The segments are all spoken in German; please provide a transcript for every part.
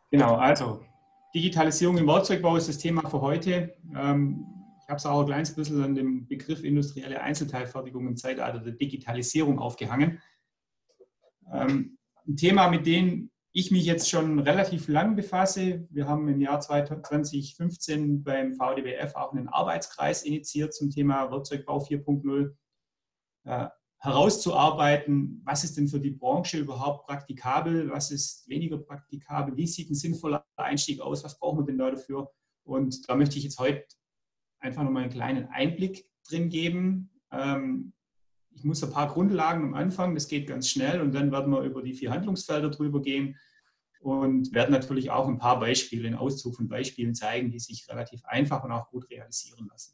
Genau, also Digitalisierung im Werkzeugbau ist das Thema für heute. Ich habe es auch ein kleines bisschen an dem Begriff industrielle Einzelteilfertigung im Zeitalter der Digitalisierung aufgehangen. Ein Thema, mit dem ich mich jetzt schon relativ lang befasse. Wir haben im Jahr 2015 beim VDBF auch einen Arbeitskreis initiiert zum Thema Werkzeugbau 4.0. Herauszuarbeiten, was ist denn für die Branche überhaupt praktikabel, was ist weniger praktikabel, wie sieht ein sinnvoller Einstieg aus, was brauchen wir denn da dafür? Und da möchte ich jetzt heute einfach nochmal einen kleinen Einblick drin geben. Ich muss ein paar Grundlagen am Anfang, das geht ganz schnell, und dann werden wir über die 4 Handlungsfelder drüber gehen und werden natürlich auch ein paar Beispiele, einen Auszug von Beispielen zeigen, die sich relativ einfach und auch gut realisieren lassen.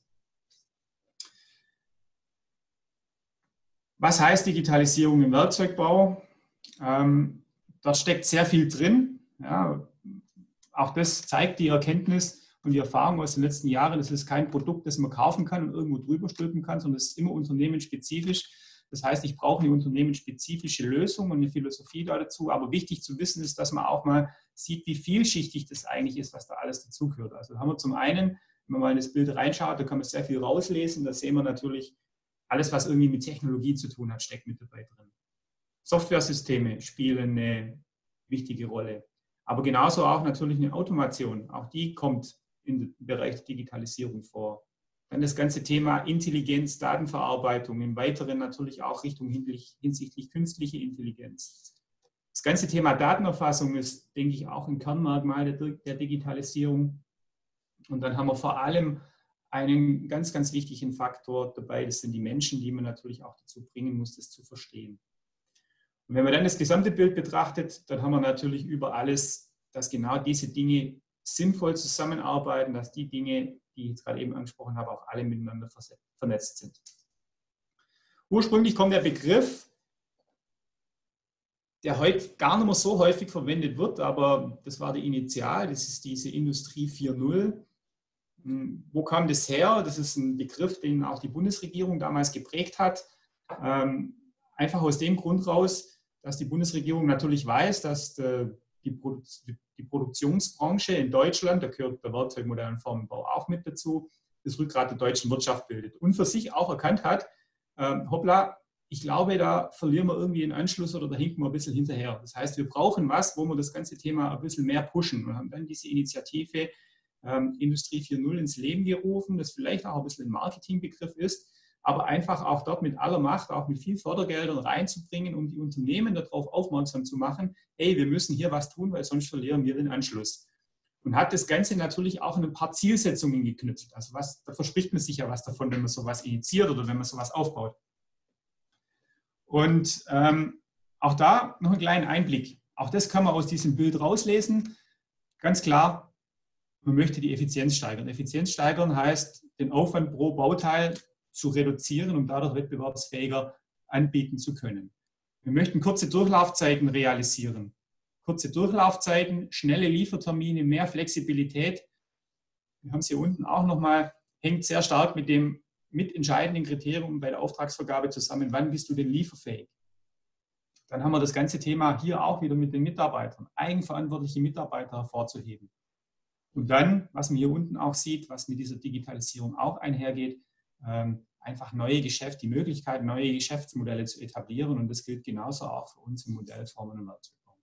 Was heißt Digitalisierung im Werkzeugbau? Dort steckt sehr viel drin. Ja, auch das zeigt die Erkenntnis und die Erfahrung aus den letzten Jahren. Es ist kein Produkt, das man kaufen kann und irgendwo drüber stülpen kann, sondern es ist immer unternehmensspezifisch. Das heißt, ich brauche eine unternehmensspezifische Lösung und eine Philosophie dazu. Aber wichtig zu wissen ist, dass man auch mal sieht, wie vielschichtig das eigentlich ist, was da alles dazugehört. Also haben wir zum einen, wenn man mal in das Bild reinschaut, da kann man sehr viel rauslesen. Da sehen wir natürlich, alles, was irgendwie mit Technologie zu tun hat, steckt mit dabei drin. Softwaresysteme spielen eine wichtige Rolle. Aber genauso auch natürlich eine Automation. Auch die kommt im Bereich der Digitalisierung vor. Dann das ganze Thema Intelligenz, Datenverarbeitung, im Weiteren natürlich auch hinsichtlich künstliche Intelligenz. Das ganze Thema Datenerfassung ist, denke ich, auch ein Kernmerkmal der Digitalisierung. Und dann haben wir vor allem einen ganz, ganz wichtigen Faktor dabei, das sind die Menschen, die man natürlich auch dazu bringen muss, das zu verstehen. Und wenn man dann das gesamte Bild betrachtet, dann haben wir natürlich über alles, dass genau diese Dinge sinnvoll zusammenarbeiten, dass die Dinge, die ich jetzt gerade eben angesprochen habe, auch alle miteinander vernetzt sind. Ursprünglich kommt der Begriff, der heute gar nicht mehr so häufig verwendet wird, aber das war die Initial, das ist diese Industrie 4.0. Wo kam das her? Das ist ein Begriff, den auch die Bundesregierung damals geprägt hat. Einfach aus dem Grund raus, dass die Bundesregierung natürlich weiß, dass die Produktionsbranche in Deutschland, da gehört der Werkzeug, Modell und Formenbau auch mit dazu, das Rückgrat der deutschen Wirtschaft bildet. Und für sich auch erkannt hat, hoppla, ich glaube, da verlieren wir irgendwie einen Anschluss oder da hinken wir ein bisschen hinterher. Das heißt, wir brauchen was, wo wir das ganze Thema ein bisschen mehr pushen. Und haben dann diese Initiative Industrie 4.0 ins Leben gerufen, das vielleicht auch ein bisschen ein Marketingbegriff ist, aber einfach auch dort mit aller Macht, auch mit viel Fördergeldern reinzubringen, um die Unternehmen darauf aufmerksam zu machen, hey, wir müssen hier was tun, weil sonst verlieren wir den Anschluss. Und hat das Ganze natürlich auch an ein paar Zielsetzungen geknüpft. Also da verspricht man sich ja was davon, wenn man sowas initiiert oder wenn man sowas aufbaut. Und auch da noch einen kleinen Einblick. Auch das kann man aus diesem Bild rauslesen. Ganz klar, man möchte die Effizienz steigern. Effizienz steigern heißt, den Aufwand pro Bauteil zu reduzieren, um dadurch wettbewerbsfähiger anbieten zu können. Wir möchten kurze Durchlaufzeiten realisieren. Kurze Durchlaufzeiten, schnelle Liefertermine, mehr Flexibilität. Wir haben es hier unten auch nochmal, hängt sehr stark mit dem mitentscheidenden Kriterium bei der Auftragsvergabe zusammen. Wann bist du denn lieferfähig? Dann haben wir das ganze Thema hier auch wieder mit den Mitarbeitern, eigenverantwortliche Mitarbeiter hervorzuheben. Und dann, was man hier unten auch sieht, was mit dieser Digitalisierung auch einhergeht, einfach neue Geschäfte, die Möglichkeit, neue Geschäftsmodelle zu etablieren. Und das gilt genauso auch für uns im Modell Formen und Werkzeugbau.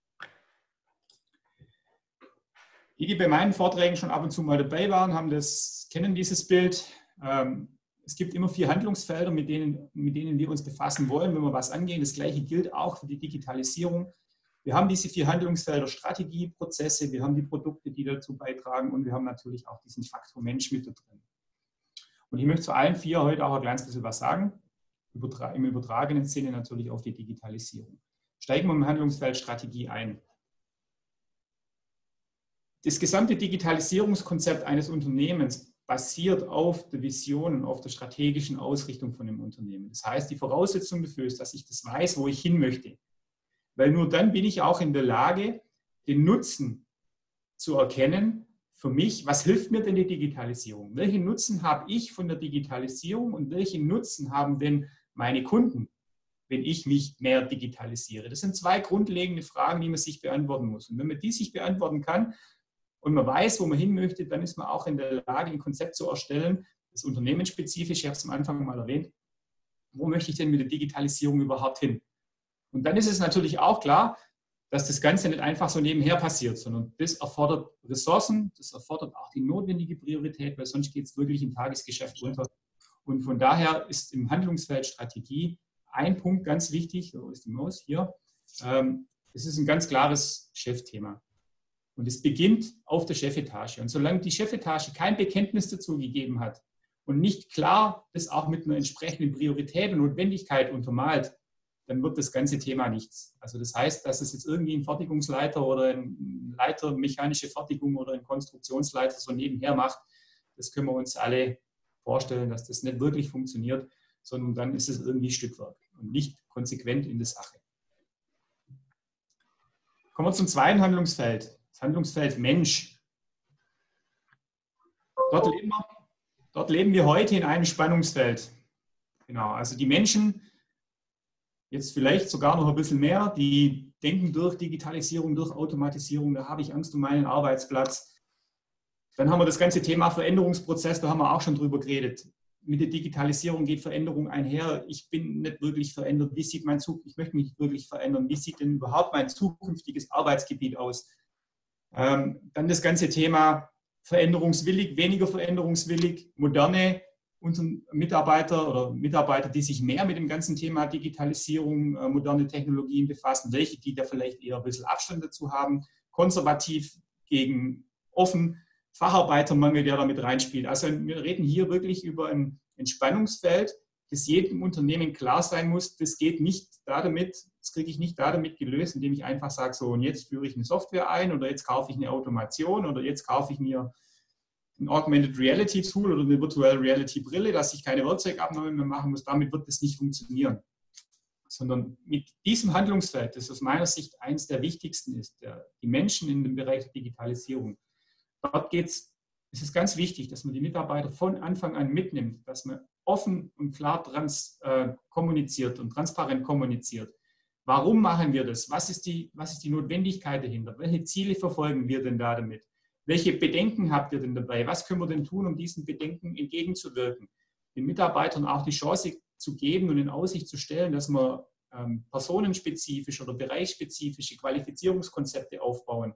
Die bei meinen Vorträgen schon ab und zu mal dabei waren, kennen dieses Bild. Es gibt immer 4 Handlungsfelder, mit denen wir uns befassen wollen, wenn wir was angehen. Das Gleiche gilt auch für die Digitalisierung. Wir haben diese 4 Handlungsfelder: Strategie, Prozesse, wir haben die Produkte, die dazu beitragen, und wir haben natürlich auch diesen Faktor Mensch mit da drin. Und ich möchte zu allen 4 heute auch ein kleines bisschen was sagen, im übertragenen Sinne natürlich auf die Digitalisierung. Steigen wir im Handlungsfeld Strategie ein. Das gesamte Digitalisierungskonzept eines Unternehmens basiert auf der Vision und auf der strategischen Ausrichtung von dem Unternehmen. Das heißt, die Voraussetzung dafür ist, dass ich das weiß, wo ich hin möchte. Weil nur dann bin ich auch in der Lage, den Nutzen zu erkennen für mich. Was hilft mir denn die Digitalisierung? Welchen Nutzen habe ich von der Digitalisierung und welchen Nutzen haben denn meine Kunden, wenn ich mich mehr digitalisiere? Das sind zwei grundlegende Fragen, die man sich beantworten muss. Und wenn man die sich beantworten kann und man weiß, wo man hin möchte, dann ist man auch in der Lage, ein Konzept zu erstellen, das unternehmensspezifisch, ich habe es am Anfang mal erwähnt, wo möchte ich denn mit der Digitalisierung überhaupt hin? Und dann ist es natürlich auch klar, dass das Ganze nicht einfach so nebenher passiert, sondern das erfordert Ressourcen, das erfordert auch die notwendige Priorität, weil sonst geht es wirklich im Tagesgeschäft runter. Und von daher ist im Handlungsfeld Strategie ein Punkt ganz wichtig, wo ist die Maus? Hier. Es ist ein ganz klares Chefthema. Und es beginnt auf der Chefetage. Und solange die Chefetage kein Bekenntnis dazu gegeben hat und nicht klar das auch mit einer entsprechenden Priorität und Notwendigkeit untermalt, dann wird das ganze Thema nichts. Also das heißt, dass es jetzt irgendwie ein Fertigungsleiter oder ein Leiter mechanische Fertigung oder ein Konstruktionsleiter so nebenher macht, das können wir uns alle vorstellen, dass das nicht wirklich funktioniert, sondern dann ist es irgendwie Stückwerk und nicht konsequent in der Sache. Kommen wir zum zweiten Handlungsfeld, das Handlungsfeld Mensch. Dort leben wir heute in einem Spannungsfeld. Genau, also die Menschen, jetzt vielleicht sogar noch ein bisschen mehr, die denken durch Digitalisierung, durch Automatisierung, da habe ich Angst um meinen Arbeitsplatz. Dann haben wir das ganze Thema Veränderungsprozess, da haben wir auch schon drüber geredet. Mit der Digitalisierung geht Veränderung einher. Ich bin nicht wirklich verändert. Wie sieht mein Zug? Ich möchte mich nicht wirklich verändern. Wie sieht denn überhaupt mein zukünftiges Arbeitsgebiet aus? Dann das ganze Thema veränderungswillig, weniger veränderungswillig, moderne Mitarbeiter oder Mitarbeiter, die sich mehr mit dem ganzen Thema Digitalisierung, moderne Technologien befassen, welche, die da vielleicht eher ein bisschen Abstand dazu haben, konservativ gegen offen, Facharbeitermangel, der damit reinspielt. Also wir reden hier wirklich über ein Spannungsfeld, das jedem Unternehmen klar sein muss, das geht nicht damit, das kriege ich nicht damit gelöst, indem ich einfach sage, so und jetzt führe ich eine Software ein oder jetzt kaufe ich eine Automation oder jetzt kaufe ich mir ein Augmented Reality Tool oder eine Virtual Reality Brille, dass ich keine Werkzeugabnahme mehr machen muss. Damit wird das nicht funktionieren. Sondern mit diesem Handlungsfeld, das aus meiner Sicht eines der wichtigsten ist, die Menschen in dem Bereich der Digitalisierung. Dort es ist ganz wichtig, dass man die Mitarbeiter von Anfang an mitnimmt, dass man offen und klar kommuniziert und transparent kommuniziert. Warum machen wir das? Was ist die Notwendigkeit dahinter? Welche Ziele verfolgen wir denn da damit? Welche Bedenken habt ihr denn dabei? Was können wir denn tun, um diesen Bedenken entgegenzuwirken? Den Mitarbeitern auch die Chance zu geben und in Aussicht zu stellen, dass wir personenspezifische oder bereichsspezifische Qualifizierungskonzepte aufbauen.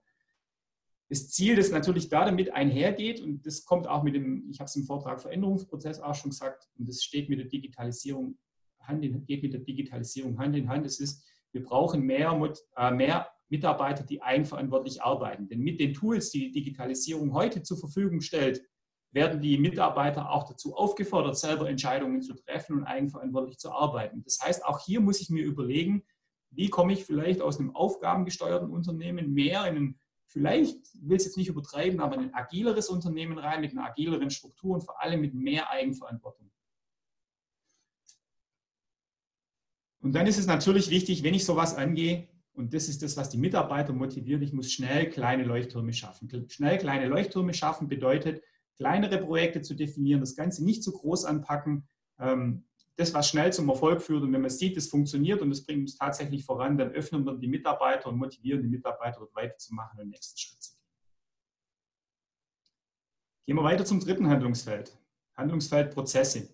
Das Ziel, das natürlich damit einhergeht, und das kommt auch ich habe es im Vortrag Veränderungsprozess auch schon gesagt, und das steht mit der Digitalisierung geht mit der Digitalisierung Hand in Hand, das ist, wir brauchen mehr Mitarbeiter, die eigenverantwortlich arbeiten. Denn mit den Tools, die die Digitalisierung heute zur Verfügung stellt, werden die Mitarbeiter auch dazu aufgefordert, selber Entscheidungen zu treffen und eigenverantwortlich zu arbeiten. Das heißt, auch hier muss ich mir überlegen, wie komme ich vielleicht aus einem aufgabengesteuerten Unternehmen mehr in ein, vielleicht, ich will es jetzt nicht übertreiben, aber in ein agileres Unternehmen rein, mit einer agileren Struktur und vor allem mit mehr Eigenverantwortung. Und dann ist es natürlich wichtig, wenn ich sowas angehe, und das ist das, was die Mitarbeiter motiviert, ich muss schnell kleine Leuchttürme schaffen. Schnell kleine Leuchttürme schaffen bedeutet, kleinere Projekte zu definieren, das Ganze nicht zu groß anpacken, das, was schnell zum Erfolg führt. Und wenn man sieht, es funktioniert und es bringt uns tatsächlich voran, dann öffnen wir die Mitarbeiter und motivieren die Mitarbeiter, dort weiterzumachen und den nächsten Schritt zu gehen. Gehen wir weiter zum dritten Handlungsfeld. Handlungsfeld Prozesse.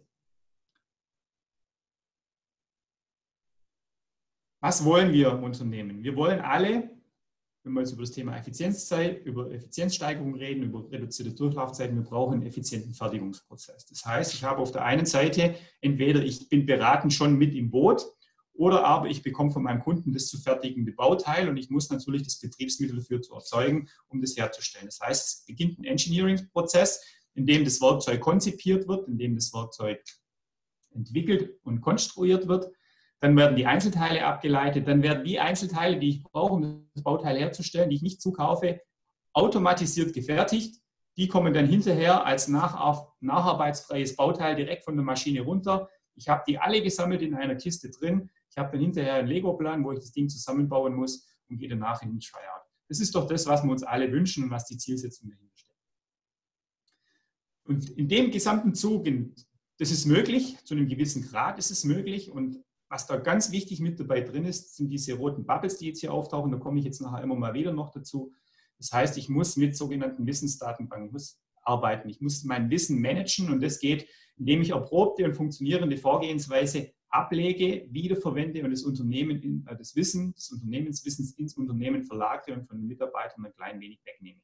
Was wollen wir im Unternehmen? Wir wollen alle, wenn wir jetzt über das Thema über Effizienzsteigerung reden, über reduzierte Durchlaufzeiten, wir brauchen einen effizienten Fertigungsprozess. Das heißt, ich habe auf der einen Seite entweder ich bin beratend schon mit im Boot oder aber ich bekomme von meinem Kunden das zu fertigende Bauteil und ich muss natürlich das Betriebsmittel dafür zu erzeugen, um das herzustellen. Das heißt, es beginnt ein Engineering-Prozess, in dem das Werkzeug konzipiert wird, in dem das Werkzeug entwickelt und konstruiert wird. Dann werden die Einzelteile abgeleitet, dann werden die Einzelteile, die ich brauche, um das Bauteil herzustellen, die ich nicht zukaufe, automatisiert gefertigt. Die kommen dann hinterher als nacharbeitsfreies Bauteil direkt von der Maschine runter. Ich habe die alle gesammelt in einer Kiste drin. Ich habe dann hinterher einen Lego-Plan, wo ich das Ding zusammenbauen muss und gehe danach in den Tryout. Das ist doch das, was wir uns alle wünschen und was die Zielsetzung dahinter steht. Und in dem gesamten Zug, das ist möglich, zu einem gewissen Grad ist es möglich. Und was da ganz wichtig mit dabei drin ist, sind diese roten Bubbles, die jetzt hier auftauchen. Da komme ich jetzt nachher immer mal wieder noch dazu. Das heißt, ich muss mit sogenannten Wissensdatenbanken arbeiten. Ich muss mein Wissen managen und das geht, indem ich erprobte und funktionierende Vorgehensweise ablege, wiederverwende und das Unternehmen, das Wissen des Unternehmenswissens ins Unternehmen verlagere und von den Mitarbeitern ein klein wenig wegnehme.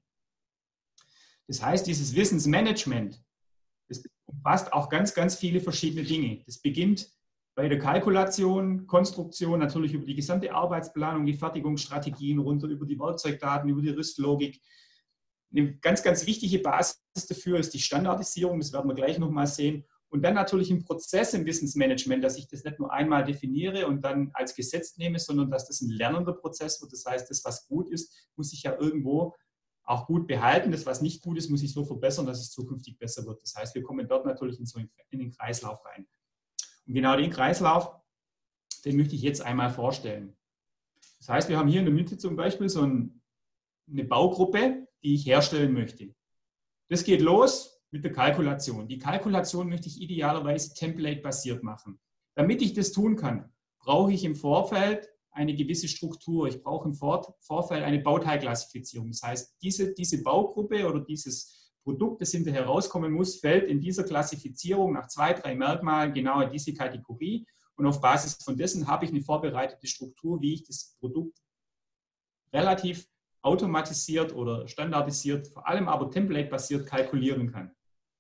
Das heißt, dieses Wissensmanagement, das umfasst auch ganz, ganz viele verschiedene Dinge. Das beginnt bei der Kalkulation, Konstruktion, natürlich über die gesamte Arbeitsplanung, die Fertigungsstrategien runter, über die Werkzeugdaten, über die Rüstlogik. Eine ganz, ganz wichtige Basis dafür ist die Standardisierung, das werden wir gleich nochmal sehen. Und dann natürlich ein Prozess im Wissensmanagement, dass ich das nicht nur einmal definiere und dann als Gesetz nehme, sondern dass das ein lernender Prozess wird. Das heißt, das, was gut ist, muss ich ja irgendwo auch gut behalten. Das, was nicht gut ist, muss ich so verbessern, dass es zukünftig besser wird. Das heißt, wir kommen dort natürlich in den Kreislauf rein. Und genau den Kreislauf, den möchte ich jetzt einmal vorstellen. Das heißt, wir haben hier in der Mitte zum Beispiel so eine Baugruppe, die ich herstellen möchte. Das geht los mit der Kalkulation. Die Kalkulation möchte ich idealerweise template-basiert machen. Damit ich das tun kann, brauche ich im Vorfeld eine gewisse Struktur. Ich brauche im Vorfeld eine Bauteilklassifizierung. Das heißt, diese Baugruppe oder dieses Produkt, das hinterher rauskommen muss, fällt in dieser Klassifizierung nach 2, 3 Merkmalen genau in diese Kategorie. Und auf Basis von dessen habe ich eine vorbereitete Struktur, wie ich das Produkt relativ automatisiert oder standardisiert, vor allem aber template-basiert kalkulieren kann.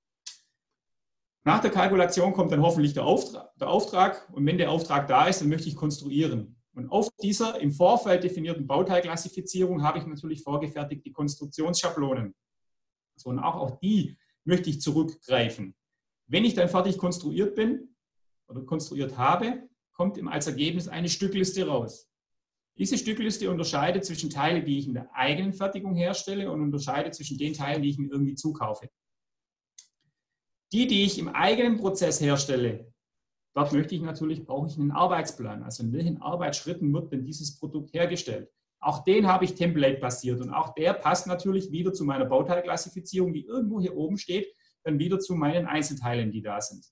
Nach der Kalkulation kommt dann hoffentlich der Auftrag und wenn der Auftrag da ist, dann möchte ich konstruieren. Und auf dieser im Vorfeld definierten Bauteilklassifizierung habe ich natürlich vorgefertigte Konstruktionsschablonen. So, und auch die möchte ich zurückgreifen. Wenn ich dann fertig konstruiert bin oder konstruiert habe, kommt als Ergebnis eine Stückliste raus. Diese Stückliste unterscheidet zwischen Teilen, die ich in der eigenen Fertigung herstelle und unterscheidet zwischen den Teilen, die ich mir irgendwie zukaufe. Die ich im eigenen Prozess herstelle, dort brauche ich einen Arbeitsplan. Also in welchen Arbeitsschritten wird denn dieses Produkt hergestellt? Auch den habe ich template-basiert und auch der passt natürlich wieder zu meiner Bauteilklassifizierung, die irgendwo hier oben steht, dann wieder zu meinen Einzelteilen, die da sind.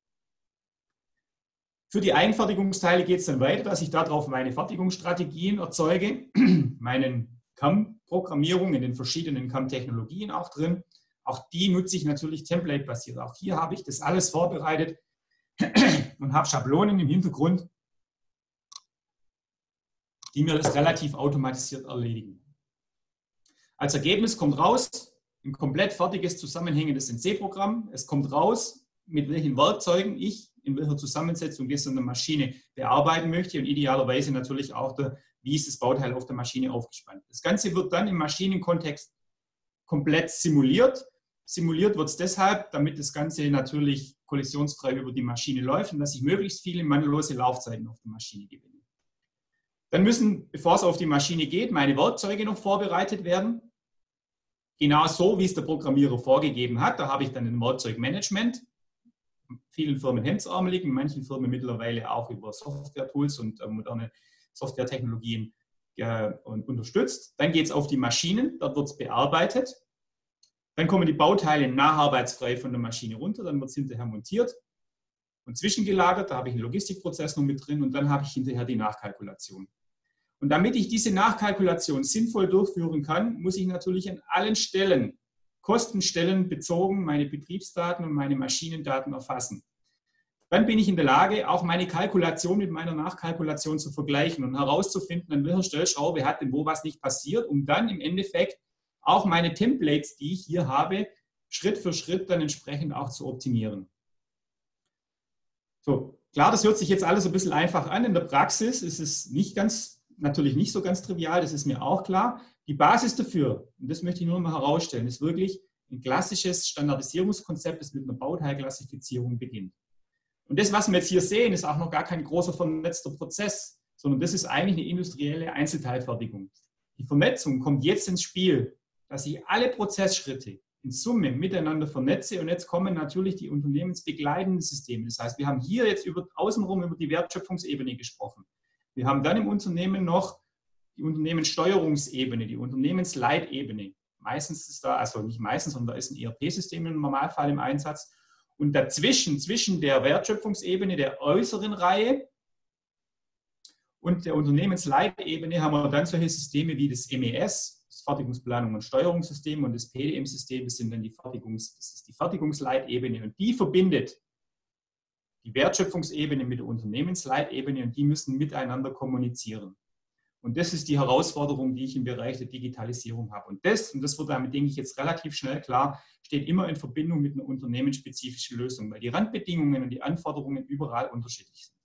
Für die Eigenfertigungsteile geht es dann weiter, dass ich darauf meine Fertigungsstrategien erzeuge, meinen CAM-Programmierung in den verschiedenen CAM-Technologien auch drin. Auch die nutze ich natürlich template-basiert. Auch hier habe ich das alles vorbereitet und habe Schablonen im Hintergrund, die mir das relativ automatisiert erledigen. Als Ergebnis kommt raus ein komplett fertiges, zusammenhängendes NC-Programm. Es kommt raus, mit welchen Werkzeugen ich in welcher Zusammensetzung das in der Maschine bearbeiten möchte und idealerweise natürlich auch, wie ist das Bauteil auf der Maschine aufgespannt. Das Ganze wird dann im Maschinenkontext komplett simuliert. Simuliert wird es deshalb, damit das Ganze natürlich kollisionsfrei über die Maschine läuft und dass ich möglichst viele manellose Laufzeiten auf der Maschine gewinne. Dann müssen, bevor es auf die Maschine geht, meine Werkzeuge noch vorbereitet werden. Genau so, wie es der Programmierer vorgegeben hat. Da habe ich dann ein Werkzeugmanagement. In vielen Firmen hemdsärmelig, in manchen Firmen mittlerweile auch über Software-Tools und moderne Softwaretechnologien unterstützt. Dann geht es auf die Maschinen, dort wird es bearbeitet. Dann kommen die Bauteile nacharbeitsfrei von der Maschine runter, dann wird es hinterher montiert und zwischengelagert. Da habe ich einen Logistikprozess noch mit drin und dann habe ich hinterher die Nachkalkulation. Und damit ich diese Nachkalkulation sinnvoll durchführen kann, muss ich natürlich an allen Stellen, Kostenstellen bezogen, meine Betriebsdaten und meine Maschinendaten erfassen. Dann bin ich in der Lage, auch meine Kalkulation mit meiner Nachkalkulation zu vergleichen und herauszufinden, an welcher Stellschraube hat denn wo was nicht passiert, um dann im Endeffekt auch meine Templates, die ich hier habe, Schritt für Schritt dann entsprechend auch zu optimieren. So, klar, das hört sich jetzt alles ein bisschen einfach an. In der Praxis ist es natürlich nicht so ganz trivial, das ist mir auch klar. Die Basis dafür, und das möchte ich nur noch mal herausstellen, ist wirklich ein klassisches Standardisierungskonzept, das mit einer Bauteilklassifizierung beginnt. Und das, was wir jetzt hier sehen, ist auch noch gar kein großer vernetzter Prozess, sondern das ist eigentlich eine industrielle Einzelteilfertigung. Die Vernetzung kommt jetzt ins Spiel, dass ich alle Prozessschritte in Summe miteinander vernetze und jetzt kommen natürlich die unternehmensbegleitenden Systeme. Das heißt, wir haben hier jetzt außenrum über die Wertschöpfungsebene gesprochen. Wir haben dann im Unternehmen noch die Unternehmenssteuerungsebene, die Unternehmensleitebene. Meistens ist da, also nicht meistens, sondern da ist ein ERP-System im Normalfall im Einsatz. Und dazwischen, zwischen der Wertschöpfungsebene der äußeren Reihe Und der Unternehmensleitebene haben wir dann solche Systeme wie das MES, das Fertigungsplanung und Steuerungssystem, und das PDM-System, das sind dann das ist die Fertigungsleitebene, und die verbindet die Wertschöpfungsebene mit der Unternehmensleitebene, und die müssen miteinander kommunizieren. Und das ist die Herausforderung, die ich im Bereich der Digitalisierung habe. Und das wird damit, denke ich, jetzt relativ schnell klar, steht immer in Verbindung mit einer unternehmensspezifischen Lösung, weil die Randbedingungen und die Anforderungen überall unterschiedlich sind.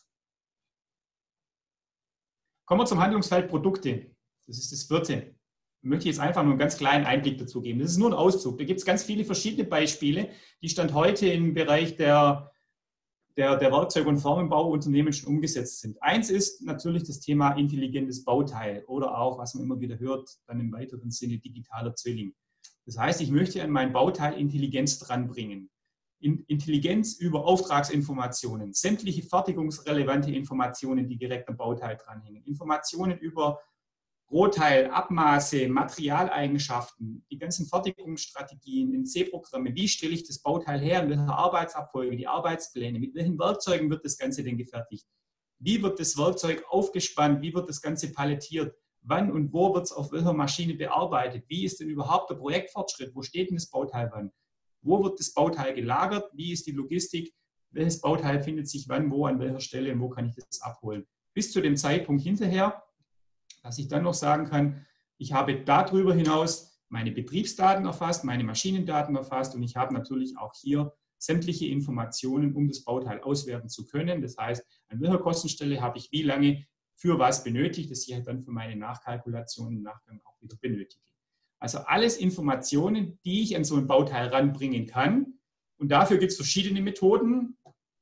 Kommen wir zum Handlungsfeld Produkte. Das ist das vierte. Da möchte ich jetzt einfach nur einen ganz kleinen Einblick dazu geben. Das ist nur ein Auszug. Da gibt es ganz viele verschiedene Beispiele, die Stand heute im Bereich der Werkzeug- und Formenbauunternehmen schon umgesetzt sind. Eins ist natürlich das Thema intelligentes Bauteil oder auch, was man immer wieder hört, dann im weiteren Sinne digitaler Zwilling. Das heißt, ich möchte an mein Bauteil Intelligenz dranbringen. Intelligenz über Auftragsinformationen, sämtliche fertigungsrelevante Informationen, die direkt am Bauteil dranhängen, Informationen über Rohteil, Abmaße, Materialeigenschaften, die ganzen Fertigungsstrategien, in C-Programme, wie stelle ich das Bauteil her, in welcher Arbeitsabfolge, die Arbeitspläne, mit welchen Werkzeugen wird das Ganze denn gefertigt, wie wird das Werkzeug aufgespannt, wie wird das Ganze palettiert, wann und wo wird es auf welcher Maschine bearbeitet, wie ist denn überhaupt der Projektfortschritt, wo steht denn das Bauteil wann, wo wird das Bauteil gelagert, wie ist die Logistik, welches Bauteil findet sich wann, wo, an welcher Stelle und wo kann ich das abholen. Bis zu dem Zeitpunkt hinterher, dass ich dann noch sagen kann, ich habe darüber hinaus meine Betriebsdaten erfasst, meine Maschinendaten erfasst, und ich habe natürlich auch hier sämtliche Informationen, um das Bauteil auswerten zu können. Das heißt, an welcher Kostenstelle habe ich wie lange für was benötigt, das ich halt dann für meine Nachkalkulation im Nachgang auch wieder benötige. Also alles Informationen, die ich an so ein Bauteil ranbringen kann. Und dafür gibt es verschiedene Methoden.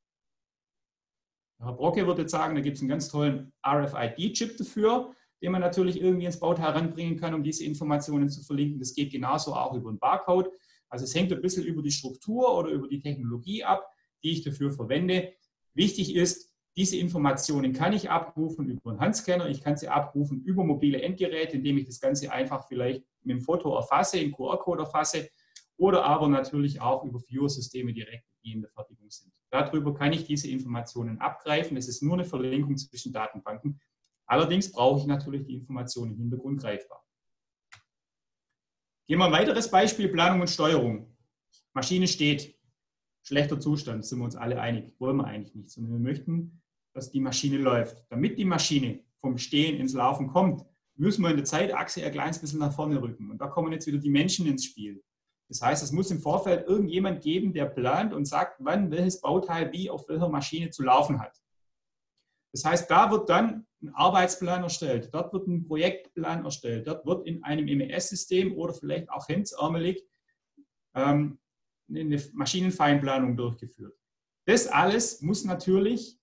Herr Brocke würde jetzt sagen, da gibt es einen ganz tollen RFID-Chip dafür, den man natürlich irgendwie ins Bauteil ranbringen kann, um diese Informationen zu verlinken. Das geht genauso auch über einen Barcode. Also es hängt ein bisschen über die Struktur oder über die Technologie ab, die ich dafür verwende. Wichtig ist, diese Informationen kann ich abrufen über einen Handscanner, ich kann sie abrufen über mobile Endgeräte, indem ich das Ganze einfach vielleicht mit dem Foto erfasse, im QR-Code erfasse, oder aber natürlich auch über Viewer-Systeme direkt, die in der Fertigung sind. Darüber kann ich diese Informationen abgreifen. Es ist nur eine Verlinkung zwischen Datenbanken. Allerdings brauche ich natürlich die Informationen im Hintergrund greifbar. Gehen wir ein weiteres Beispiel, Planung und Steuerung. Maschine steht, schlechter Zustand, sind wir uns alle einig, wollen wir eigentlich nicht, sondern wir möchten, dass die Maschine läuft. Damit die Maschine vom Stehen ins Laufen kommt, müssen wir in der Zeitachse ein kleines bisschen nach vorne rücken. Und da kommen jetzt wieder die Menschen ins Spiel. Das heißt, es muss im Vorfeld irgendjemand geben, der plant und sagt, wann welches Bauteil wie auf welcher Maschine zu laufen hat. Das heißt, da wird dann ein Arbeitsplan erstellt, dort wird ein Projektplan erstellt, dort wird in einem MES-System oder vielleicht auch hemdsärmelig eine Maschinenfeinplanung durchgeführt. Das alles muss natürlich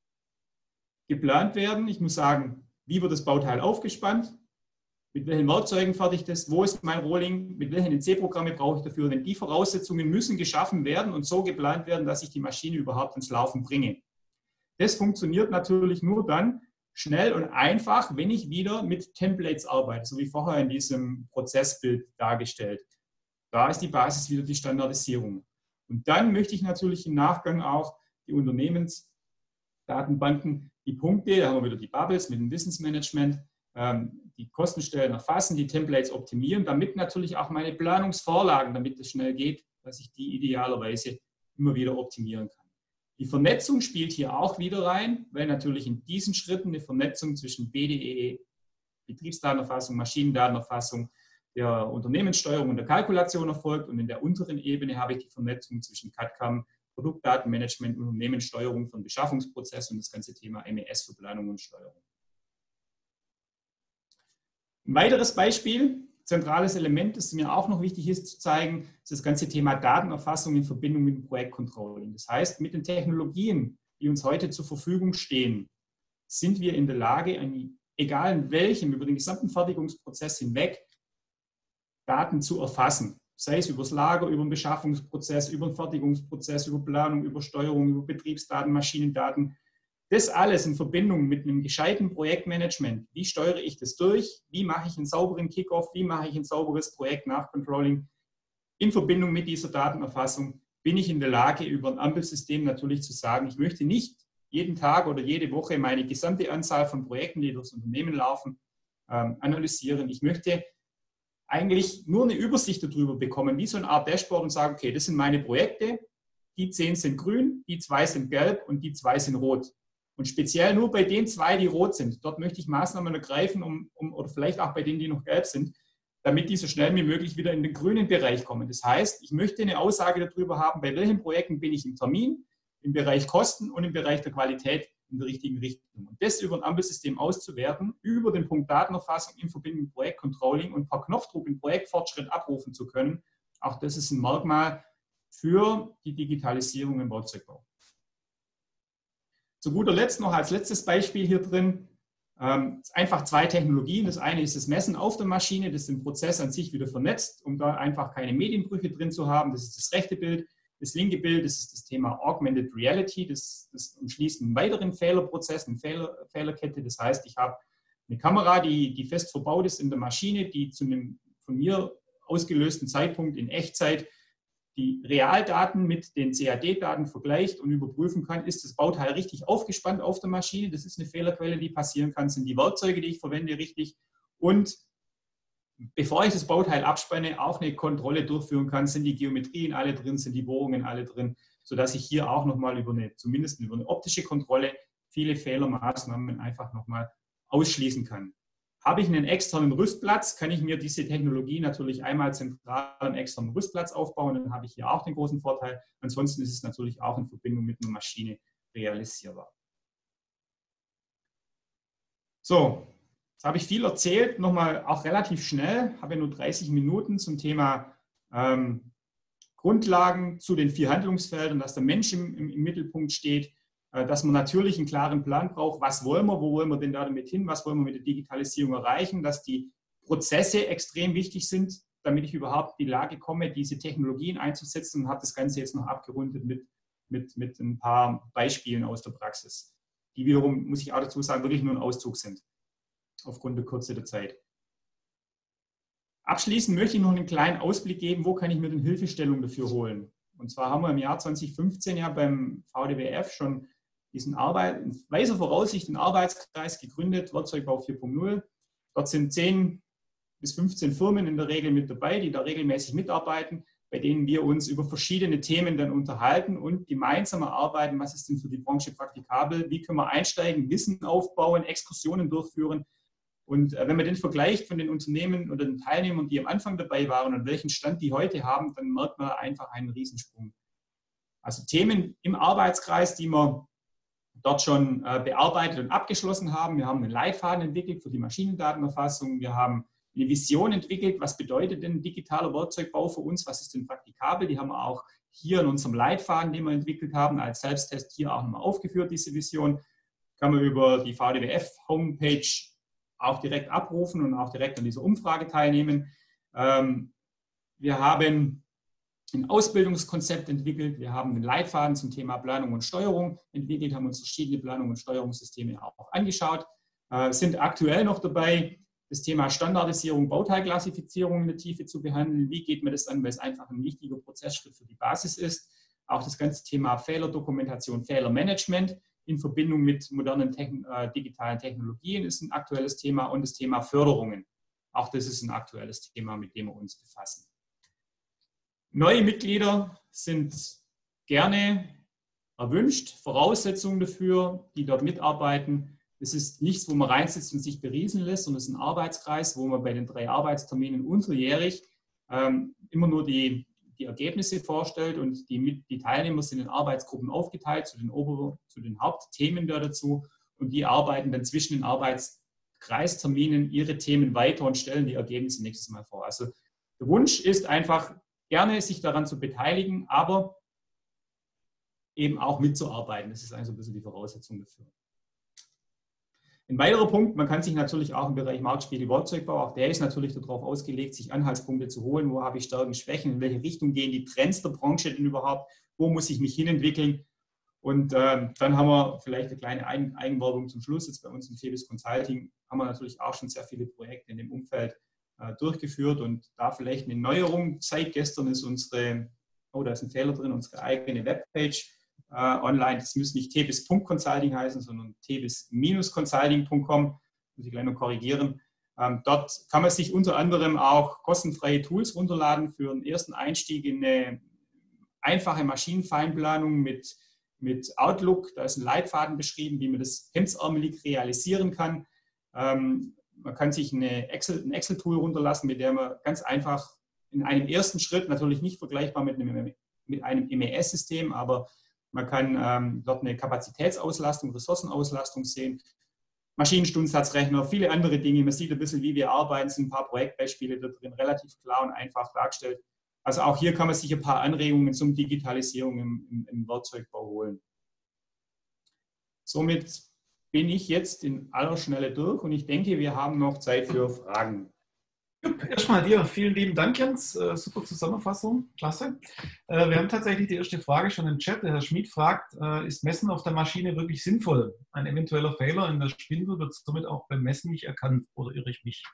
geplant werden. Ich muss sagen, wie wird das Bauteil aufgespannt, mit welchen Werkzeugen fertigt es, wo ist mein Rolling, mit welchen C-Programme brauche ich dafür, denn die Voraussetzungen müssen geschaffen werden und so geplant werden, dass ich die Maschine überhaupt ins Laufen bringe. Das funktioniert natürlich nur dann schnell und einfach, wenn ich wieder mit Templates arbeite, so wie vorher in diesem Prozessbild dargestellt. Da ist die Basis wieder die Standardisierung. Und dann möchte ich natürlich im Nachgang auch die Unternehmensdatenbanken, die Punkte, da haben wir wieder die Bubbles mit dem Wissensmanagement, die Kostenstellen erfassen, die Templates optimieren, damit natürlich auch meine Planungsvorlagen, damit es schnell geht, dass ich die idealerweise immer wieder optimieren kann. Die Vernetzung spielt hier auch wieder rein, weil natürlich in diesen Schritten eine Vernetzung zwischen BDE, Betriebsdatenerfassung, Maschinendatenerfassung, der Unternehmenssteuerung und der Kalkulation erfolgt, und in der unteren Ebene habe ich die Vernetzung zwischen CAD/CAM, Produktdatenmanagement, Unternehmenssteuerung von Beschaffungsprozessen und das ganze Thema MES für Planung und Steuerung. Ein weiteres Beispiel, zentrales Element, das mir auch noch wichtig ist zu zeigen, ist das ganze Thema Datenerfassung in Verbindung mit dem Projektcontrolling. Das heißt, mit den Technologien, die uns heute zur Verfügung stehen, sind wir in der Lage, egal in welchem, über den gesamten Fertigungsprozess hinweg, Daten zu erfassen. Sei es über das Lager, über den Beschaffungsprozess, über den Fertigungsprozess, über Planung, über Steuerung, über Betriebsdaten, Maschinendaten. Das alles in Verbindung mit einem gescheiten Projektmanagement. Wie steuere ich das durch? Wie mache ich einen sauberen Kickoff? Wie mache ich ein sauberes Projekt nach Controlling? In Verbindung mit dieser Datenerfassung bin ich in der Lage, über ein Ampelsystem natürlich zu sagen, ich möchte nicht jeden Tag oder jede Woche meine gesamte Anzahl von Projekten, die durchs Unternehmen laufen, analysieren. Ich möchte eigentlich nur eine Übersicht darüber bekommen, wie so eine Art Dashboard und sagen, okay, das sind meine Projekte, die 10 sind grün, die 2 sind gelb und die 2 sind rot. Und speziell nur bei den 2, die rot sind, dort möchte ich Maßnahmen ergreifen, oder vielleicht auch bei denen, die noch gelb sind, damit die so schnell wie möglich wieder in den grünen Bereich kommen. Das heißt, ich möchte eine Aussage darüber haben, bei welchen Projekten bin ich im Termin, im Bereich Kosten und im Bereich der Qualität in der richtigen Richtung. Und das über ein Ampelsystem auszuwerten, über den Punkt Datenerfassung in Verbindung mit Projektcontrolling und per Knopfdruck den Projektfortschritt abrufen zu können, auch das ist ein Merkmal für die Digitalisierung im Bauzeugbau. Zu guter Letzt noch als letztes Beispiel hier drin, einfach 2 Technologien. Das eine ist das Messen auf der Maschine, das den Prozess an sich wieder vernetzt, um da einfach keine Medienbrüche drin zu haben. Das ist das rechte Bild. Das linke Bild, das ist das Thema Augmented Reality. Das umschließt einen weiteren Fehlerprozess, eine Fehlerkette. Das heißt, ich habe eine Kamera, die fest verbaut ist in der Maschine, die zu einem von mir ausgelösten Zeitpunkt in Echtzeit die Realdaten mit den CAD-Daten vergleicht und überprüfen kann, ist das Bauteil richtig aufgespannt auf der Maschine. Das ist eine Fehlerquelle, die passieren kann. Sind die Werkzeuge, die ich verwende, richtig? Und bevor ich das Bauteil abspanne, auch eine Kontrolle durchführen kann, sind die Geometrien alle drin, sind die Bohrungen alle drin, sodass ich hier auch nochmal zumindest über eine optische Kontrolle viele Fehlermaßnahmen einfach nochmal ausschließen kann. Habe ich einen externen Rüstplatz, kann ich mir diese Technologie natürlich einmal zentral am externen Rüstplatz aufbauen, dann habe ich hier auch den großen Vorteil. Ansonsten ist es natürlich auch in Verbindung mit einer Maschine realisierbar. So, jetzt habe ich viel erzählt, nochmal auch relativ schnell, habe ja nur 30 Minuten zum Thema Grundlagen zu den 4 Handlungsfeldern, dass der Mensch im Mittelpunkt steht, dass man natürlich einen klaren Plan braucht, was wollen wir, wo wollen wir denn damit hin, was wollen wir mit der Digitalisierung erreichen, dass die Prozesse extrem wichtig sind, damit ich überhaupt in die Lage komme, diese Technologien einzusetzen, und habe das Ganze jetzt noch abgerundet mit ein paar Beispielen aus der Praxis, die wiederum, muss ich auch dazu sagen, wirklich nur ein Auszug sind, aufgrund der Kürze der Zeit. Abschließend möchte ich noch einen kleinen Ausblick geben, wo kann ich mir denn Hilfestellung dafür holen. Und zwar haben wir im Jahr 2015 ja beim VDWF schon diesen in weiser Voraussicht einen Arbeitskreis gegründet, Werkzeugbau 4.0. Dort sind 10 bis 15 Firmen in der Regel mit dabei, die da regelmäßig mitarbeiten, bei denen wir uns über verschiedene Themen dann unterhalten und gemeinsam erarbeiten, was ist denn für die Branche praktikabel, wie können wir einsteigen, Wissen aufbauen, Exkursionen durchführen. Und wenn man den vergleicht von den Unternehmen oder den Teilnehmern, die am Anfang dabei waren und welchen Stand die heute haben, dann merkt man einfach einen Riesensprung. Also Themen im Arbeitskreis, die wir dort schon bearbeitet und abgeschlossen haben. Wir haben einen Leitfaden entwickelt für die Maschinendatenerfassung. Wir haben eine Vision entwickelt. Was bedeutet denn digitaler Werkzeugbau für uns? Was ist denn praktikabel? Die haben wir auch hier in unserem Leitfaden, den wir entwickelt haben, als Selbsttest hier auch nochmal aufgeführt, diese Vision. Kann man über die VDWF-Homepage auch direkt abrufen und auch direkt an dieser Umfrage teilnehmen. Wir haben ein Ausbildungskonzept entwickelt, wir haben einen Leitfaden zum Thema Planung und Steuerung entwickelt, haben uns verschiedene Planung- und Steuerungssysteme auch angeschaut, sind aktuell noch dabei, das Thema Standardisierung, Bauteilklassifizierung in der Tiefe zu behandeln. Wie geht man das an, weil es einfach ein wichtiger Prozessschritt für die Basis ist. Auch das ganze Thema Fehlerdokumentation, Fehlermanagement in Verbindung mit modernen digitalen Technologien ist ein aktuelles Thema und das Thema Förderungen. Auch das ist ein aktuelles Thema, mit dem wir uns befassen. Neue Mitglieder sind gerne erwünscht, Voraussetzungen dafür, die dort mitarbeiten. Es ist nichts, wo man reinsitzt und sich berieseln lässt, sondern es ist ein Arbeitskreis, wo man bei den 3 Arbeitsterminen unterjährig immer nur die Ergebnisse vorstellt und die Teilnehmer sind in Arbeitsgruppen aufgeteilt zu den Hauptthemen dazu und die arbeiten dann zwischen den Arbeitskreisterminen ihre Themen weiter und stellen die Ergebnisse nächstes Mal vor. Also der Wunsch ist einfach, gerne sich daran zu beteiligen, aber eben auch mitzuarbeiten. Das ist also ein bisschen die Voraussetzung dafür. Ein weiterer Punkt, man kann sich natürlich auch im Bereich Marktspiegel Werkzeugbau, auch der ist natürlich darauf ausgelegt, sich Anhaltspunkte zu holen, wo habe ich Stärken, Schwächen, in welche Richtung gehen die Trends der Branche denn überhaupt, wo muss ich mich hinentwickeln. Und dann haben wir vielleicht eine kleine Eigenwerbung zum Schluss. Jetzt bei uns im Tebis Consulting haben wir natürlich auch schon sehr viele Projekte in dem Umfeld durchgeführt und da vielleicht eine Neuerung. Seit gestern ist da ist ein Fehler drin, unsere eigene Webpage online. Das müsste nicht tebis.consulting heißen, sondern tebis-consulting.com. Muss ich gleich noch korrigieren. Dort kann man sich unter anderem auch kostenfreie Tools runterladen für einen ersten Einstieg in eine einfache Maschinenfeinplanung mit Outlook. Da ist ein Leitfaden beschrieben, wie man das hemdsärmelig realisieren kann. Man kann sich ein Excel-Tool runterlassen, mit dem man ganz einfach in einem ersten Schritt, natürlich nicht vergleichbar mit einem MES-System, aber man kann dort eine Kapazitätsauslastung, Ressourcenauslastung sehen, Maschinenstundensatzrechner, viele andere Dinge. Man sieht ein bisschen, wie wir arbeiten, es sind ein paar Projektbeispiele da drin, relativ klar und einfach dargestellt. Also auch hier kann man sich ein paar Anregungen zum Digitalisierung im Werkzeugbau holen. Somit bin ich jetzt in aller Schnelle durch und ich denke, wir haben noch Zeit für Fragen. Erstmal dir vielen lieben Dank, Jens. Super Zusammenfassung, klasse. Wir haben tatsächlich die erste Frage schon im Chat. Der Herr Schmid fragt, ist Messen auf der Maschine wirklich sinnvoll? Ein eventueller Fehler in der Spindel wird somit auch beim Messen nicht erkannt, oder irre ich mich?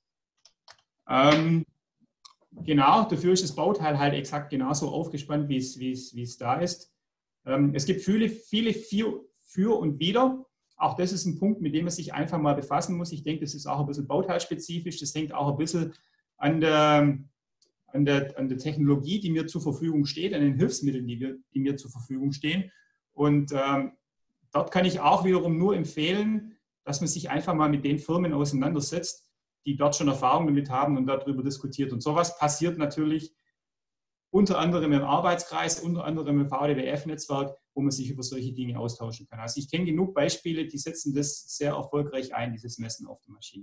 Genau, dafür ist das Bauteil halt exakt genauso aufgespannt, wie es da ist. Es gibt viele für und wider. Auch das ist ein Punkt, mit dem man sich einfach mal befassen muss. Ich denke, das ist auch ein bisschen bauteilspezifisch. Das hängt auch ein bisschen an der Technologie, die mir zur Verfügung steht, an den Hilfsmitteln, die mir zur Verfügung stehen. Und dort kann ich auch wiederum nur empfehlen, dass man sich einfach mal mit den Firmen auseinandersetzt, die dort schon Erfahrung damit haben und darüber diskutiert. Und sowas passiert natürlich unter anderem im Arbeitskreis, unter anderem im VDWF-Netzwerk, wo man sich über solche Dinge austauschen kann. Also ich kenne genug Beispiele, die setzen das sehr erfolgreich ein, dieses Messen auf der Maschine.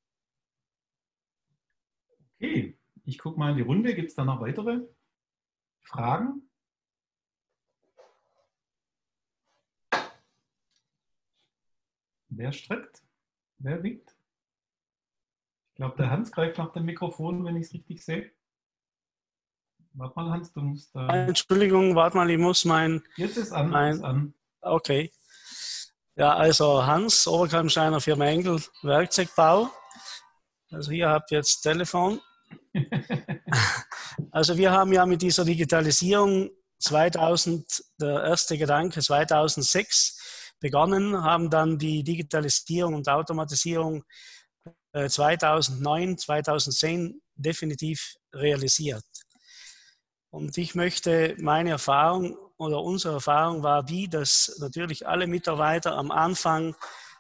Okay, ich gucke mal in die Runde. Gibt es da noch weitere Fragen? Wer streckt? Wer winkt? Ich glaube, der Hans greift nach dem Mikrofon, wenn ich es richtig sehe. Warte mal, Hans, du musst... Entschuldigung, warte mal, ich muss Jetzt ist an. Okay. Ja, also Hans, Oberkammsteiner Firma Engel, Werkzeugbau. Also ihr habt jetzt Telefon. Also wir haben ja mit dieser Digitalisierung der erste Gedanke 2006 begonnen, haben dann die Digitalisierung und Automatisierung 2009, 2010 definitiv realisiert. Und ich möchte, meine Erfahrung oder unsere Erfahrung war die, dass natürlich alle Mitarbeiter am Anfang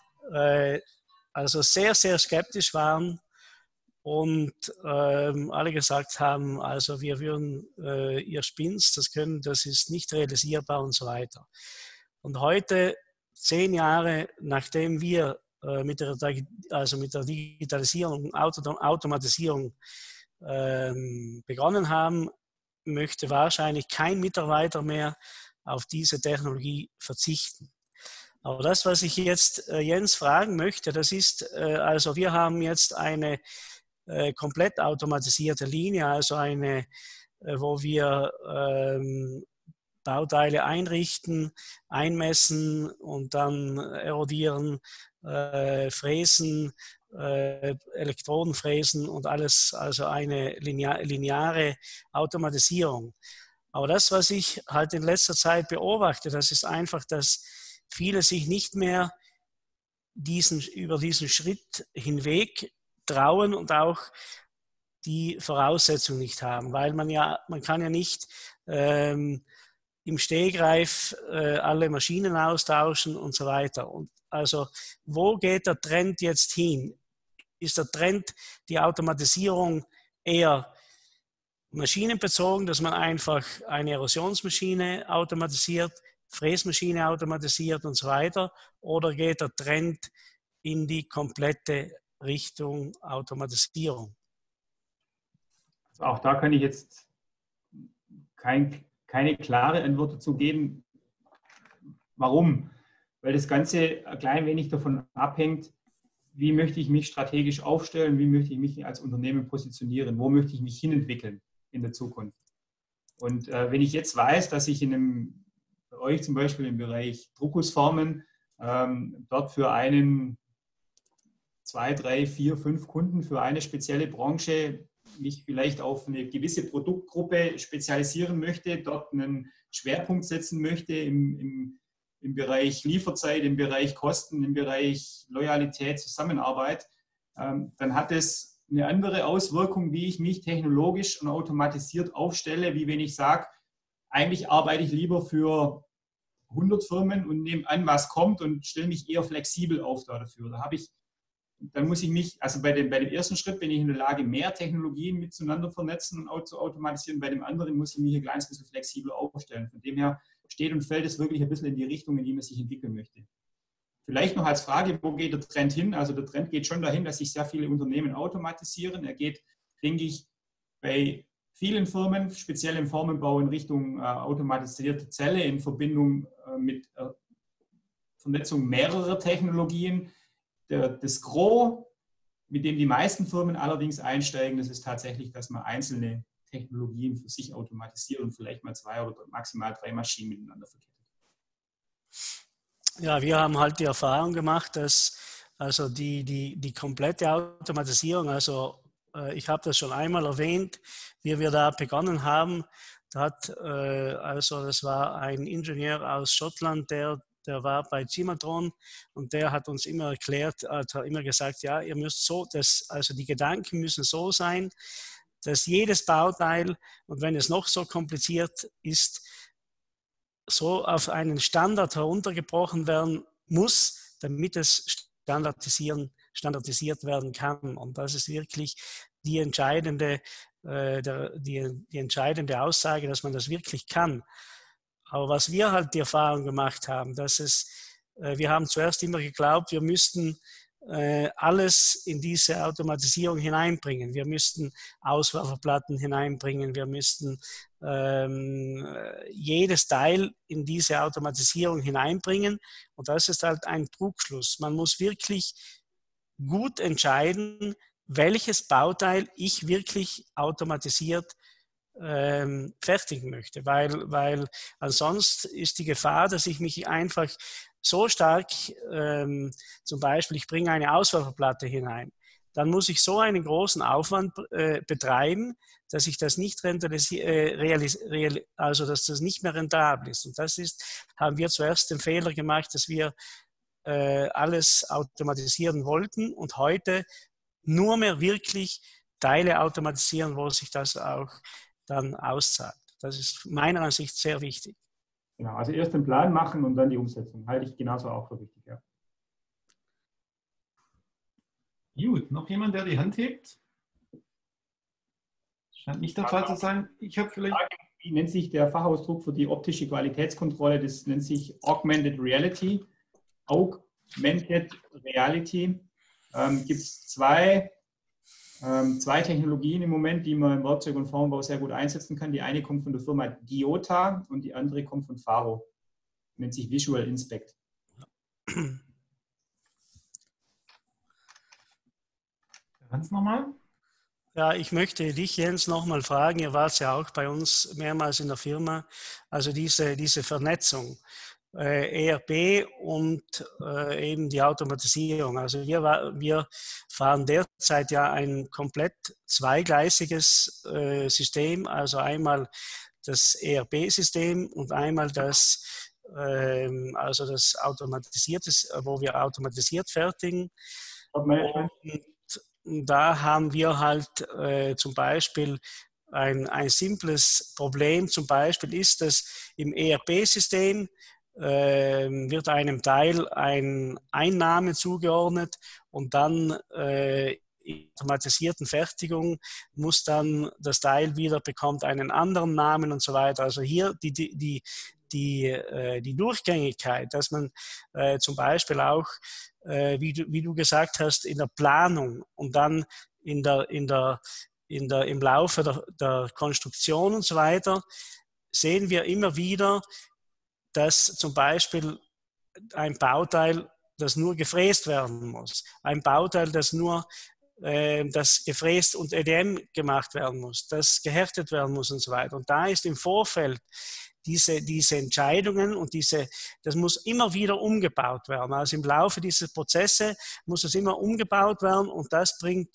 also sehr, sehr skeptisch waren und alle gesagt haben, also wir würden, ihr spinnt, das ist nicht realisierbar und so weiter. Und heute, 10 Jahre nachdem wir mit der Digitalisierung und Automatisierung begonnen haben, möchte wahrscheinlich kein Mitarbeiter mehr auf diese Technologie verzichten. Aber das, was ich jetzt Jens fragen möchte, das ist, also wir haben jetzt eine komplett automatisierte Linie, also eine, wo wir Bauteile einrichten, einmessen und dann erodieren, fräsen, Elektrodenfräsen und alles, also eine lineare Automatisierung. Aber das, was ich halt in letzter Zeit beobachte, das ist einfach, dass viele sich nicht mehr über diesen Schritt hinweg trauen und auch die Voraussetzung nicht haben, weil man kann ja nicht im Stehgreif alle Maschinen austauschen und so weiter. Und also wo geht der Trend jetzt hin? Ist der Trend die Automatisierung eher maschinenbezogen, dass man einfach eine Erosionsmaschine automatisiert, Fräsmaschine automatisiert und so weiter? Oder geht der Trend in die komplette Richtung Automatisierung? Also auch da kann ich jetzt keine klare Antwort dazu geben. Warum? Weil das Ganze ein klein wenig davon abhängt, wie möchte ich mich strategisch aufstellen, wie möchte ich mich als Unternehmen positionieren, wo möchte ich mich hinentwickeln in der Zukunft. Und wenn ich jetzt weiß, dass ich bei euch zum Beispiel im Bereich Druckusformen dort für 1, 2, 3, 4, 5 Kunden für eine spezielle Branche mich vielleicht auf eine gewisse Produktgruppe spezialisieren möchte, dort einen Schwerpunkt setzen möchte im Bereich Lieferzeit, im Bereich Kosten, im Bereich Loyalität, Zusammenarbeit, dann hat es eine andere Auswirkung, wie ich mich technologisch und automatisiert aufstelle, wie wenn ich sage, eigentlich arbeite ich lieber für 100 Firmen und nehme an, was kommt und stelle mich eher flexibel auf dafür. Dann muss ich mich, also bei dem ersten Schritt bin ich in der Lage, mehr Technologien miteinander vernetzen und zu automatisieren. Bei dem anderen muss ich mich ein kleines bisschen flexibel aufstellen. Von dem her steht und fällt es wirklich ein bisschen in die Richtung, in die man sich entwickeln möchte. Vielleicht noch als Frage, wo geht der Trend hin? Also der Trend geht schon dahin, dass sich sehr viele Unternehmen automatisieren. Er geht, denke ich, bei vielen Firmen, speziell im Formenbau, in Richtung automatisierte Zelle in Verbindung mit Vernetzung mehrerer Technologien. Das Gros, mit dem die meisten Firmen allerdings einsteigen, das ist tatsächlich, dass man einzelne Technologien für sich automatisiert und vielleicht mal 2 oder maximal 3 Maschinen miteinander verkettet. Ja, wir haben halt die Erfahrung gemacht, dass also die komplette Automatisierung, also ich habe das schon einmal erwähnt, wie wir da begonnen haben, das war ein Ingenieur aus Schottland, der war bei Cimatron und der hat uns immer erklärt, hat immer gesagt, ja, ihr müsst also die Gedanken müssen so sein, dass jedes Bauteil, und wenn es noch so kompliziert ist, so auf einen Standard heruntergebrochen werden muss, damit es standardisiert werden kann. Und das ist wirklich die entscheidende Aussage, dass man das wirklich kann. Aber was wir halt die Erfahrung gemacht haben, wir haben zuerst immer geglaubt, wir müssten alles in diese Automatisierung hineinbringen. Wir müssten Auswerferplatten hineinbringen, wir müssten jedes Teil in diese Automatisierung hineinbringen. Und das ist halt ein Trugschluss. Man muss wirklich gut entscheiden, welches Bauteil ich wirklich automatisiert fertigen möchte, weil ansonsten ist die Gefahr, dass ich mich einfach so stark, zum Beispiel ich bringe eine Auswerferplatte hinein, dann muss ich so einen großen Aufwand betreiben, dass ich das nicht dass das nicht mehr rentabel ist. Und haben wir zuerst den Fehler gemacht, dass wir alles automatisieren wollten und heute nur mehr wirklich Teile automatisieren, wo sich das auch dann auszahlt. Das ist meiner Ansicht sehr wichtig. Genau, also erst den Plan machen und dann die Umsetzung. Halte ich genauso auch für wichtig, ja. Gut, noch jemand, der die Hand hebt? Scheint nicht der Fall zu sein. Ich habe vielleicht... Wie nennt sich der Fachausdruck für die optische Qualitätskontrolle? Das nennt sich Augmented Reality. Augmented Reality. Gibt es zwei Technologien im Moment, die man im Werkzeug- und Formbau sehr gut einsetzen kann. Die eine kommt von der Firma Diota und die andere kommt von Faro. Nennt sich Visual Inspect. Ganz nochmal. Ja, ich möchte dich, Jens, nochmal fragen. Ihr wart ja auch bei uns mehrmals in der Firma. Also diese Vernetzung, ERP und eben die Automatisierung. Also wir fahren derzeit ja ein komplett zweigleisiges System. Also einmal das ERP-System und einmal das automatisierte, wo wir automatisiert fertigen. Und da haben wir halt zum Beispiel ein simples Problem. Zum Beispiel ist, dass im ERP-System wird einem Teil ein Einnahme zugeordnet und dann in der automatisierten Fertigung muss dann das Teil wieder bekommt einen anderen Namen und so weiter. Also hier die Durchgängigkeit, dass man zum Beispiel auch, wie du gesagt hast, in der Planung und dann im Laufe der Konstruktion und so weiter, sehen wir immer wieder, dass zum Beispiel ein Bauteil, das nur gefräst werden muss, ein Bauteil, das gefräst und EDM gemacht werden muss, das gehärtet werden muss und so weiter. Und da ist im Vorfeld diese Entscheidungen und das muss immer wieder umgebaut werden. Also im Laufe dieser Prozesse muss es immer umgebaut werden und das bringt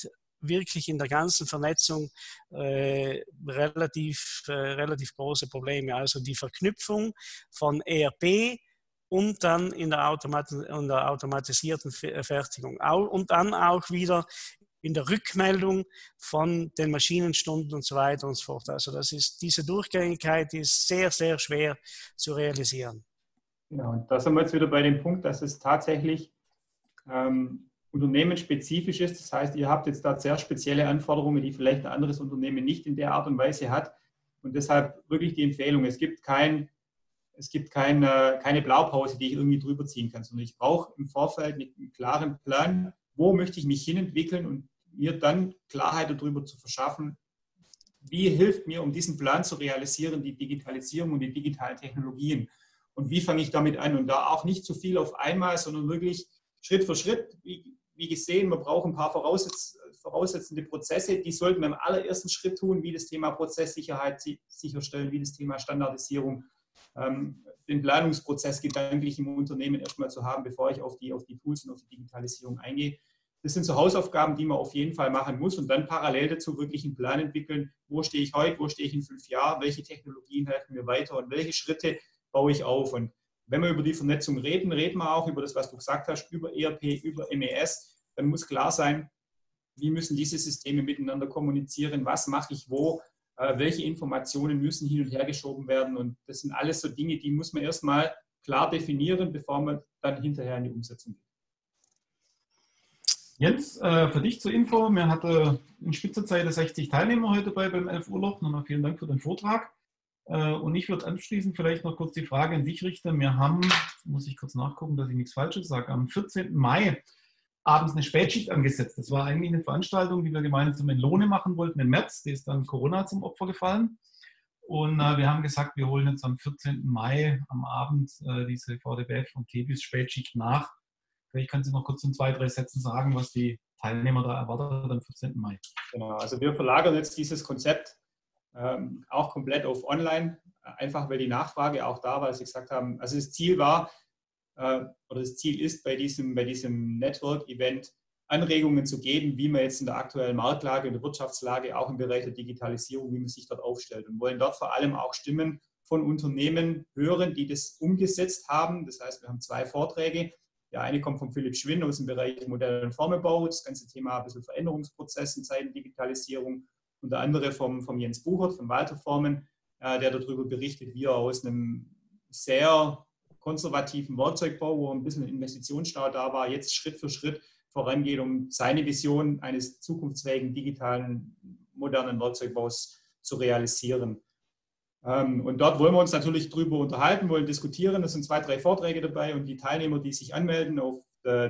wirklich in der ganzen Vernetzung relativ große Probleme. Also die Verknüpfung von ERP und dann in der automatisierten Fertigung. Und dann auch wieder in der Rückmeldung von den Maschinenstunden und so weiter und so fort. Also diese Durchgängigkeit ist sehr, sehr schwer zu realisieren. Genau, und da sind wir jetzt wieder bei dem Punkt, dass es tatsächlich unternehmensspezifisch ist. Das heißt, ihr habt jetzt da sehr spezielle Anforderungen, die vielleicht ein anderes Unternehmen nicht in der Art und Weise hat. Und deshalb wirklich die Empfehlung, es gibt keine Blaupause, die ich irgendwie drüber ziehen kann, sondern ich brauche im Vorfeld einen klaren Plan, wo möchte ich mich hinentwickeln und mir dann Klarheit darüber zu verschaffen, wie hilft mir, um diesen Plan zu realisieren, die Digitalisierung und die digitalen Technologien. Und wie fange ich damit an? Und da auch nicht zu viel auf einmal, sondern wirklich Schritt für Schritt. Wie gesehen, man braucht ein paar voraussetzende Prozesse, die sollten wir im allerersten Schritt tun, wie das Thema Prozesssicherheit sicherstellen, wie das Thema Standardisierung, den Planungsprozess gedanklich im Unternehmen erstmal zu haben, bevor ich auf die Tools und auf die Digitalisierung eingehe. Das sind so Hausaufgaben, die man auf jeden Fall machen muss und dann parallel dazu wirklich einen Plan entwickeln, wo stehe ich heute, wo stehe ich in 5 Jahren, welche Technologien helfen mir weiter und welche Schritte baue ich auf. Und wenn wir über die Vernetzung reden wir auch über das, was du gesagt hast, über ERP, über MES. Dann muss klar sein, wie müssen diese Systeme miteinander kommunizieren, was mache ich wo, welche Informationen müssen hin und her geschoben werden. Und das sind alles so Dinge, die muss man erstmal klar definieren, bevor man dann hinterher in die Umsetzung geht. Jens, für dich zur Info, wir hatten in Spitzerzeit 60 Teilnehmer heute beim 11 Uhr Loch. Nochmal vielen Dank für den Vortrag. Und ich würde anschließend vielleicht noch kurz die Frage an dich richten. Wir haben, muss ich kurz nachgucken, dass ich nichts Falsches sage, am 14. Mai abends eine Spätschicht angesetzt. Das war eigentlich eine Veranstaltung, die wir gemeinsam in Lohne machen wollten im März. Die ist dann Corona zum Opfer gefallen. Und wir haben gesagt, wir holen jetzt am 14. Mai am Abend diese VDBF und TEBIS Spätschicht nach. Vielleicht können Sie noch kurz in 2, 3 Sätzen sagen, was die Teilnehmer da erwartet am 14. Mai. Genau, also wir verlagern jetzt dieses Konzept auch komplett auf online, einfach weil die Nachfrage auch da war, als Sie gesagt haben, also das Ziel war, oder das Ziel ist bei diesem Network-Event Anregungen zu geben, wie man jetzt in der aktuellen Marktlage und der Wirtschaftslage, auch im Bereich der Digitalisierung, wie man sich dort aufstellt und wollen dort vor allem auch Stimmen von Unternehmen hören, die das umgesetzt haben. Das heißt, wir haben 2 Vorträge. Der eine kommt von Philipp Schwinn aus dem Bereich Modell- und Formelbau, das ganze Thema ein bisschen Veränderungsprozess in Zeiten Digitalisierung. Und der andere vom Jens Buchert, von Walter Formen, der darüber berichtet, wie er aus einem sehr konservativen Werkzeugbau, wo ein bisschen ein Investitionsstau da war, jetzt Schritt für Schritt vorangeht, um seine Vision eines zukunftsfähigen, digitalen, modernen Werkzeugbaus zu realisieren. Und dort wollen wir uns natürlich drüber unterhalten, wollen diskutieren. Es sind 2, 3 Vorträge dabei und die Teilnehmer, die sich anmelden auf der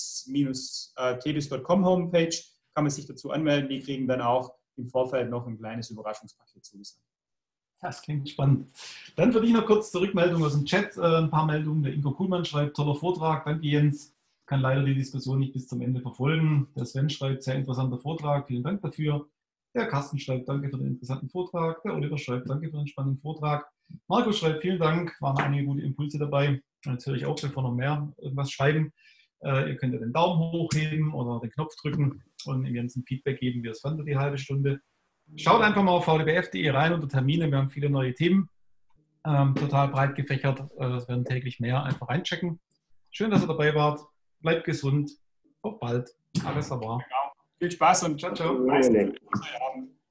tebis.com Homepage, kann man sich dazu anmelden. Die kriegen dann auch im Vorfeld noch ein kleines Überraschungspaket zugesandt. Das klingt spannend. Dann für dich noch kurz zur Rückmeldung aus dem Chat. Ein paar Meldungen. Der Ingo Kuhlmann schreibt, toller Vortrag. Danke, Jens. Kann leider die Diskussion nicht bis zum Ende verfolgen. Der Sven schreibt, sehr interessanter Vortrag. Vielen Dank dafür. Der Carsten schreibt, danke für den interessanten Vortrag. Der Oliver schreibt, danke für den spannenden Vortrag. Markus schreibt, vielen Dank. Waren einige gute Impulse dabei. Jetzt höre ich auch, bevor noch mehr irgendwas schreiben. Ihr könnt ja den Daumen hoch heben oder den Knopf drücken und im ganzen Feedback geben, wie es fand, die halbe Stunde. Schaut einfach mal auf vdbf.de rein unter Termine. Wir haben viele neue Themen. Total breit gefächert. Es werden täglich mehr. Einfach reinchecken. Schön, dass ihr dabei wart. Bleibt gesund. Auf bald. Alles aber. Viel Spaß und ciao, ciao.